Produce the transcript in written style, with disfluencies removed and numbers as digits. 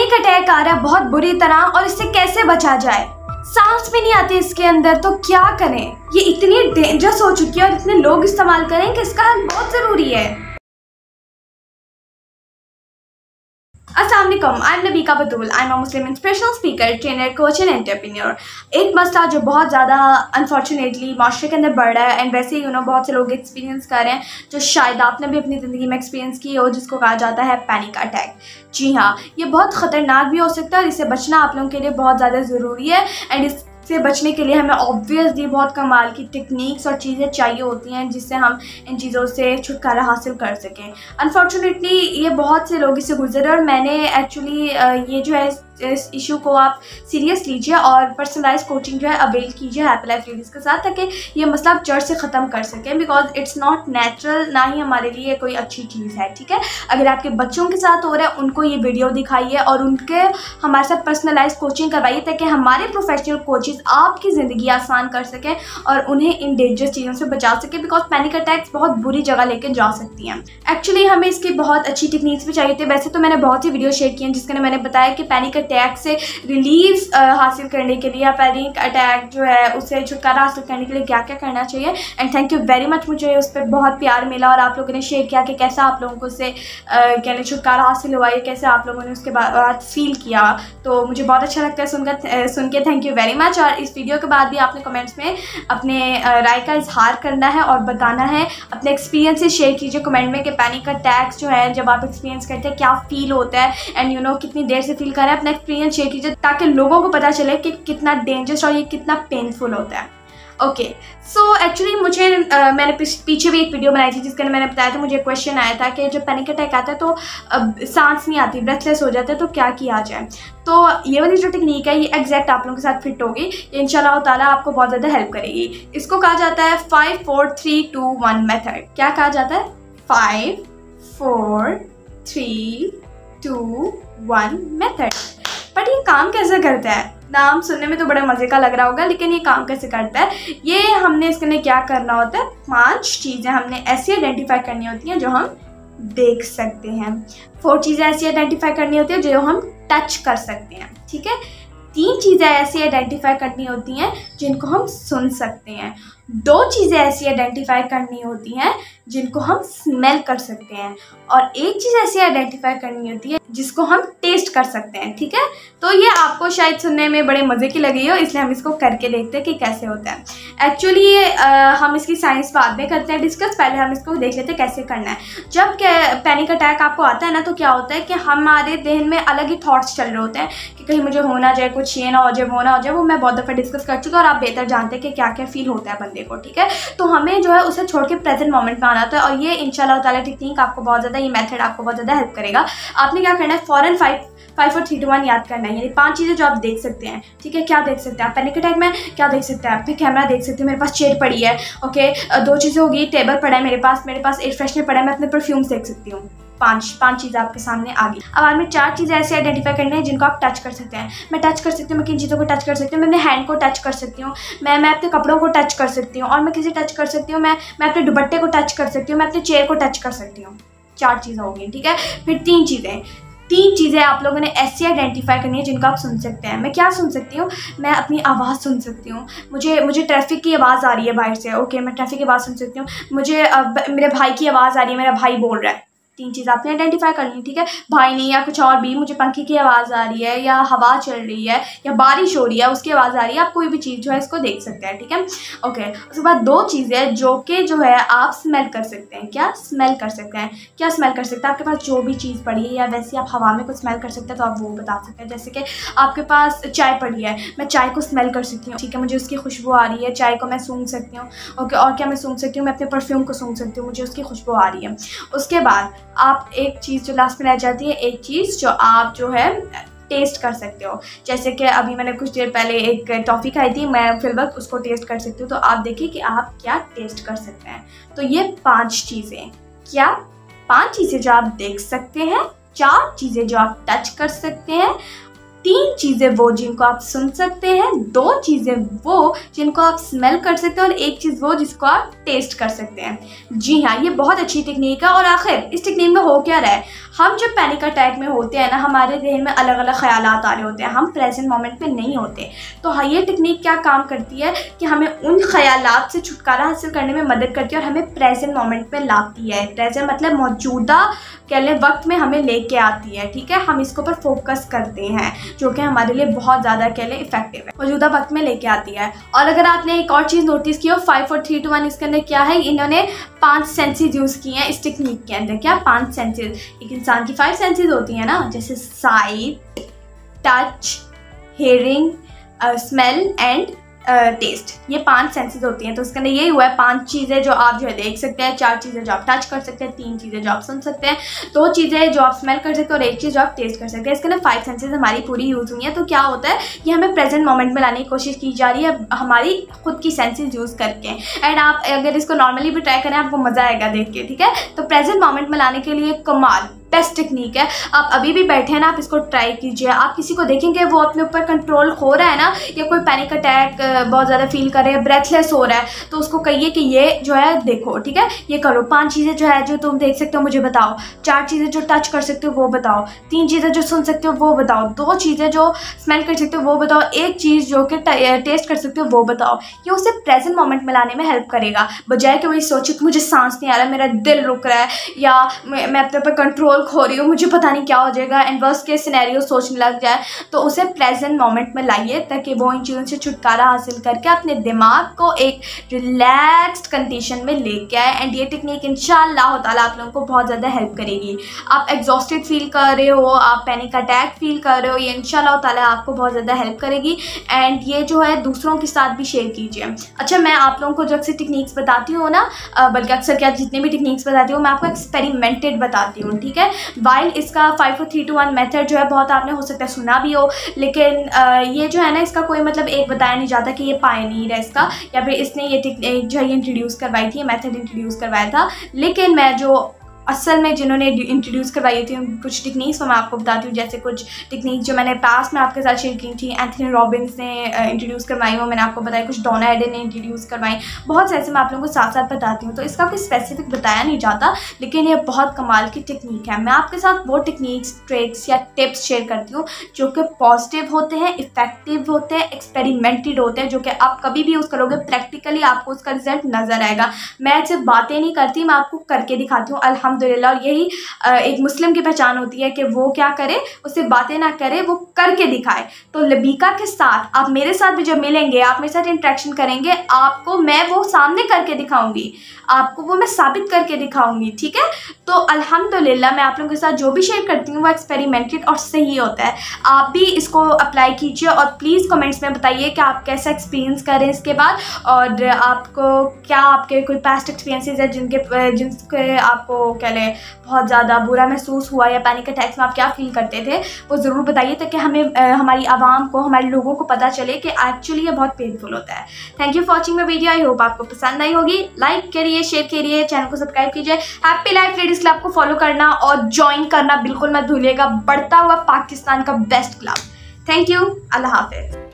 Panic attack आ रहा है बहुत बुरी तरह और इससे कैसे बचा जाए। सांस भी नहीं आती इसके अंदर, तो क्या करें। ये इतनी डेंजरस हो चुकी है और इतने लोग इस्तेमाल करें कि इसका हल बहुत ज़रूरी है। अस्सलाम वालेकुम, I am Nabika Batool. I am a Muslim inspirational speaker, trainer, coach and entrepreneur. एक मसला जो बहुत ज़्यादा अनफॉर्चुनेटली माशरे के अंदर बढ़ रहा है एंड वैसे ही बहुत से लोग एक्सपीरियंस कर रहे हैं, जो शायद आपने भी अपनी ज़िंदगी में एक्सपीरियंस की हो, जिसको कहा जाता है पैनिक अटैक। जी हाँ, ये बहुत ख़तरनाक भी हो सकता है और इससे बचना आप लोगों के लिए बहुत ज़्यादा ज़रूरी है। एंड इससे बचने के लिए हमें ऑब्वियसली बहुत कमाल की टेक्निक्स और चीज़ें चाहिए होती हैं जिससे हम इन चीज़ों से छुटकारा हासिल कर सकें। अनफॉर्चुनेटली ये बहुत से लोग इससे गुजरे और मैंने एक्चुअली ये जो है इस इशू को आप सीरियस लीजिए और पर्सनलाइज कोचिंग जो है अवेल कीजिए हैप्पी लाइफ लेडीज़ के साथ, ताकि ये मसला आप जड़ से ख़त्म कर सकें। बिकॉज इट्स नॉट नेचुरल, ना ही हमारे लिए कोई अच्छी चीज़ है। ठीक है, अगर आपके बच्चों के साथ हो रहा है उनको ये वीडियो दिखाइए और उनके हमारे साथ पर्सनलाइज कोचिंग करवाइए, ताकि हमारे प्रोफेशनल कोचेज़ आपकी ज़िंदगी आसान कर सकें और उन्हें इन डेंजरस चीज़ों से बचा सकें। बिकॉज पैनिक अटैक्स बहुत बुरी जगह लेकर जा सकती हैं। एक्चुअली हमें इसकी बहुत अच्छी टेक्निक्स भी चाहिए थे। वैसे तो मैंने बहुत सी वीडियो शेयर की हैं जिसके मैंने बताया कि पैनिक अटैक से रिलीफ हासिल करने के लिए या पैनिक अटैक जो है उससे छुटकारा हासिल करने के लिए क्या क्या करना चाहिए। And thank you very much, मुझे उस पर बहुत प्यार मिला और आप लोगों ने शेयर किया कि कैसा आप लोगों को उससे कहने छुटकारा हासिल हुआ है, कैसे आप लोगों ने उसके बाद फील किया। तो मुझे बहुत अच्छा लगता है सुन के थैंक यू वेरी मच। और इस वीडियो के बाद भी आपने कमेंट्स में अपने राय का इजहार करना है और बताना है, अपने एक्सपीरियंस से शेयर कीजिए कमेंट में कि पैनिक अटैक्स जो है जब आप एक्सपीरियंस करते हैं क्या फील होता है एंड कितनी देर से फील कर रहे हैं। अपना एक्सपीरियंस शेयर कीजिए ताकि लोगों को पता चले कि कितना डेंजरस और ये कितना पेनफुल होता है। ओके, सो एक्चुअली मुझे मैंने पीछे भी एक वीडियो बनाई थी जिसके मैंने बताया था, मुझे क्वेश्चन आया था कि जब पैनिक अटैक आता है तो सांस नहीं आती, ब्रेथलेस हो जाता है, तो क्या किया जाए। तो ये वाली जो टेक्निक है ये एग्जैक्ट आप लोगों के साथ फिट होगी, इंशाल्लाह ताला आपको बहुत ज़्यादा हेल्प करेगी। इसको कहा जाता है 5 4 3 2 1 मेथड। क्या कहा जाता है? 5 4 3 2 1 मेथड। बट ये काम कैसे करता है? नाम सुनने में तो बड़े मज़े का लग रहा होगा, लेकिन ये काम कैसे करता है? ये हमने इसके लिए क्या करना होता है, 5 चीज़ें हमने ऐसी आइडेंटिफाई करनी होती हैं जो हम देख सकते हैं, 4 चीज़ें ऐसी आइडेंटिफाई करनी होती है जो हम टच कर सकते हैं। ठीक है, 3 चीज़ें ऐसी आइडेंटिफाई करनी होती हैं जिनको हम सुन सकते हैं, 2 चीज़ें ऐसी आइडेंटिफाई करनी होती हैं जिनको हम स्मेल कर सकते हैं और 1 चीज़ ऐसी आइडेंटिफाई करनी होती है जिसको हम टेस्ट कर सकते हैं। ठीक है, तो ये आपको शायद सुनने में बड़े मज़े की लगी हो, इसलिए हम इसको करके देखते हैं कि कैसे होता है। एक्चुअली हम इसकी साइंस बाद में करते हैं डिस्कस, पहले हम इसको देख लेते हैं कैसे करना है। जब पैनिक अटैक आपको आता है ना, तो क्या होता है कि हमारे जहन में अलग ही थॉट्स चल रहे होते हैं कि कहीं मुझे हो ना जाए, कुछ ये ना हो जाए, वो ना हो जाए। वो मैं बहुत दफ़ा डिस्कस कर चुकी हूँ और आप बेहतर जानते हैं कि क्या क्या फील होता है बंदे को। ठीक है, तो हमें जो है उसे छोड़ के प्रेजेंट मोमेंट में आना होता है और ये इंशाल्लाह ताला टेक्निक आपको बहुत ज़्यादा, ये मेथड आपको बहुत ज़्यादा हेल्प करेगा। आपने क्या करना है, फ़ौरन 5 4 3 2 1 याद करना है, यानी 5 चीज़ें जो आप देख सकते हैं। ठीक है, क्या देख सकते हैं आप पैनिक अटैक में? क्या देख सकते हैं आप? कैमरा देख सकते हैं, मेरे पास चेयर पड़ी है। ओके, 2 चीज़ें होगी, टेबल पड़ा है मेरे पास एयर फ्रेशनर पड़ा है, मैं अपने परफ्यूम्स देख सकती हूँ। 5 चीज़ें आपके सामने आ गई। अब आपने 4 चीज़ें ऐसे आइडेंटिफाई करनी है जिनको आप टच कर सकते हैं। मैं टच कर सकती हूँ, मैं किन चीज़ों को टच कर सकती हूँ? मैं अपने हैंड को टच कर सकती हूँ, मैं अपने कपड़ों को टच कर सकती हूँ और मैं किसी टच कर सकती हूँ, मैं अपने दुपट्टे को टच कर सकती हूँ, मैं अपने चेयर को टच कर सकती हूँ। 4 चीज़ें होगी। ठीक है, फिर 3 चीज़ें आप लोगों ने ऐसी आइडेंटिफाई करनी है जिनको आप सुन सकते हैं। मैं क्या सुन सकती हूँ? मैं अपनी आवाज़ सुन सकती हूँ। मुझे ट्रैफिक की आवाज़ आ रही है बाहर से। ओके, मैं ट्रैफिक की आवाज़ सुन सकती हूँ। मुझे मेरे भाई की आवाज़ आ रही है, मेरा भाई बोल रहा है। 3 चीज़ आपने आइडेंटिफाई करनी। ठीक है, भाई नहीं या कुछ और भी, मुझे पंखे की आवाज़ आ रही है या हवा चल रही है या बारिश हो रही है उसकी आवाज़ आ रही है। आप कोई भी चीज़ जो है इसको देख सकते हैं। ठीक है, ओके। उसके बाद 2 चीज़ें जो कि जो है आप स्मेल कर सकते हैं। क्या स्मेल कर सकते हैं? क्या स्मेल कर सकते हैं? आपके पास जो भी चीज़ पड़ी है या वैसे आप हवा में कुछ स्मेल कर सकते हैं तो आप वो बता सकते हैं। जैसे कि आपके पास चाय पड़ी है, मैं चाय को स्मेल कर सकती हूँ। ठीक है, मुझे उसकी खुशबू आ रही है, चाय को मैं सूंघ सकती हूँ। ओके, और क्या मैं सूंघ सकती हूँ? मैं अपने परफ्यूम को सूंघ सकती हूँ, मुझे उसकी खुशबू आ रही है। उसके बाद आप एक चीज़ जो लास्ट में रह जाती है, एक चीज़ जो आप जो है टेस्ट कर सकते हो। जैसे कि अभी मैंने कुछ देर पहले एक टॉफ़ी खाई थी, मैं फिल वक्त उसको टेस्ट कर सकती हूँ। तो आप देखिए कि आप क्या टेस्ट कर सकते हैं। तो ये 5 चीज़ें, क्या 5 चीज़ें जो आप देख सकते हैं, 4 चीज़ें जो आप टच कर सकते हैं, 3 चीज़ें वो जिनको आप सुन सकते हैं, 2 चीज़ें वो जिनको आप स्मेल कर सकते हैं और 1 चीज़ वो जिसको आप टेस्ट कर सकते हैं। जी हाँ, ये बहुत अच्छी टेक्निक है। और आखिर इस टेक्निक में हो क्या रहा है, हम जब पैनिक अटैक में होते हैं ना, हमारे जहन में अलग अलग ख्यालात आ रहे होते हैं, हम प्रेजेंट मोमेंट में नहीं होते। तो हाँ, ये टेक्निक क्या काम करती है कि हमें उन ख्यालात से छुटकारा हासिल करने में मदद करती है और हमें प्रेजेंट मोमेंट में लाती है। प्रेजेंट मतलब मौजूदा कह लें वक्त में हमें लेके आती है। ठीक है, हम इसके ऊपर फोकस करते हैं, जो कि हमारे लिए बहुत ज़्यादा कह लें इफेक्टिव है, मौजूदा वक्त में लेके आती है। और अगर आपने एक और चीज़ नोटिस की हो, 5 4 3 2 1, इसके अंदर क्या है, इन्होंने 5 सेंसेस यूज़ किए हैं इस टेक्निक के अंदर। क्या 5 सेंसेस? एक इंसान की 5 सेंसेस होती हैं ना, जैसे sight, touch, hearing, smell and taste. ये 5 सेंसेस होती हैं। तो इसके अंदर यही हुआ है, 5 चीज़ें जो आप जो है देख सकते हैं, 4 चीज़ें जो आप टच कर सकते हैं, 3 चीज़ें जो आप सुन सकते हैं, 2 चीज़ें जो आप स्मेल कर सकते हैं और 1 चीज़ जो आप टेस्ट कर सकते हैं। इसके अंदर 5 सेंसेस हमारी पूरी यूज़ हुई हैं। तो क्या होता है, ये हमें प्रेजेंट मोमेंट में लाने की कोशिश की जा रही है हमारी खुद की सेंसेस यूज़ करके। एंड आप अगर इसको नॉर्मली भी ट्राई करें, आपको मज़ा आएगा देख के। ठीक है, तो प्रेजेंट मोमेंट में लाने के लिए कमाल बेस्ट टेक्निक है। आप अभी भी बैठे हैं ना, आप इसको ट्राई कीजिए। आप किसी को देखेंगे वो अपने ऊपर कंट्रोल हो रहा है ना, या कोई पैनिक अटैक बहुत ज़्यादा फील कर रहे हैं, ब्रेथलेस हो रहा है, तो उसको कहिए कि ये जो है देखो, ठीक है, ये करो। 5 चीज़ें जो है जो तुम देख सकते हो मुझे बताओ, 4 चीज़ें जो टच कर सकते हो वो बताओ, 3 चीज़ें जो सुन सकते हो वो बताओ, 2 चीज़ें जो स्मेल कर सकते हो वो बताओ, 1 चीज़ जो कि टेस्ट कर सकते हो वो बताओ। ये उसे प्रेजेंट मोमेंट में लाने में हेल्प करेगा, बजाय कि वही सोचे कि मुझे सांस नहीं आ रहा, मेरा दिल रुक रहा है, या मैं अपने ऊपर कंट्रोल खो रही हूँ, मुझे पता नहीं क्या हो जाएगा, एंड वर्स्ट केस सिनेरियो सोचने लग जाए। तो उसे प्रेजेंट मोमेंट में लाइए ताकि वो इन चीज़ों से छुटकारा हासिल करके अपने दिमाग को एक रिलैक्स्ड कंडीशन में लेके आए। एंड ये टेक्निक इंशाअल्लाह ताला आप लोगों को बहुत ज़्यादा हेल्प करेगी। आप एग्जॉस्टेड फील कर रहे हो, आप पैनिक अटैक फील कर रहे हो, ये इंशाअल्लाह ताला आपको बहुत ज़्यादा हेल्प करेगी। एंड ये जो है दूसरों के साथ भी शेयर कीजिए। अच्छा, मैं आप लोगों को जो अक्सर टेक्निक्स बताती हूँ ना, बल्कि अक्सर क्या जितनी भी टेक्निक्स बताती हूँ मैं आपको एक्सपेरिमेंटेड बताती हूँ। ठीक है, वाइल इसका 5 4 3 2 1 मेथड जो है बहुत आपने हो सकता है सुना भी हो, लेकिन ये जो है ना, इसका कोई मतलब एक बताया नहीं जाता कि ये पायनीर है इसका, या फिर इसने ये जो है इंट्रोड्यूस करवाई थी, मेथड इंट्रोड्यूस करवाया था। लेकिन मैं जो असल में जिन्होंने इंट्रोड्यूस करवाई थी कुछ टेक्निक्स, तो मैं आपको बताती हूँ। जैसे कुछ टेक्निक जो मैंने पास में आपके साथ शेयर की थी, एंथनी रॉबिन्स ने इंट्रोड्यूस करवाई, वो मैंने आपको बताया। कुछ डोना एडन ने इंट्रोड्यूस करवाई, बहुत से ऐसे मैं आप लोगों को साथ साथ बताती हूँ। तो इसका कोई स्पेसिफिक बताया नहीं जाता, लेकिन ये बहुत कमाल की टेक्निक है। मैं आपके साथ वो टेक्निक्स, ट्रिक्स या टिप्स शेयर करती हूँ जो कि पॉजिटिव होते हैं, इफेक्टिव होते हैं, एक्सपेरिमेंटेड होते हैं, जो कि आप कभी भी यूज़ करोगे प्रैक्टिकली आपको उसका रिजल्ट नज़र आएगा। मैं सिर्फ बातें नहीं करती, मैं आपको करके दिखाती हूँ अल्हम्दुलिल्लाह। और यही एक मुस्लिम की पहचान होती है कि वो क्या करे, उसे बातें ना करे, वो करके दिखाए। तो लबीका के साथ आप मेरे साथ भी जब मिलेंगे, आप मेरे साथ इंटरेक्शन करेंगे, आपको मैं वो सामने करके दिखाऊंगी, आपको वो मैं साबित करके दिखाऊंगी। ठीक है, तो अल्हम्दुलिल्लाह मैं आप लोगों के साथ जो भी शेयर करती हूँ वो एक्सपेरिमेंटेड और सही होता है। आप भी इसको अप्लाई कीजिए और प्लीज़ कमेंट्स में बताइए कि आप कैसा एक्सपीरियंस करें इसके बाद, और आपको क्या आपके कोई पास्ट एक्सपीरियंसेस है जिनके आपको कह लें बहुत ज़्यादा बुरा महसूस हुआ, या पैनिक अटैक्स में आप क्या फील करते थे, वो ज़रूर बताइए ताकि हमें हमारी आवाम को, हमारे लोगों को पता चले कि एक्चुअली ये बहुत पेनफुल होता है। Thank you for watching my video. I hope आपको पसंद आई होगी। लाइक करिए, शेयर करिए, चैनल को सब्सक्राइब कीजिए। हैप्पी लाइफ लेडीज़ क्लब को फॉलो करना और ज्वाइन करना बिल्कुल मत भूलिएगा, बढ़ता हुआ पाकिस्तान का बेस्ट क्लब। थैंक यू, अल्लाह हाफिज़।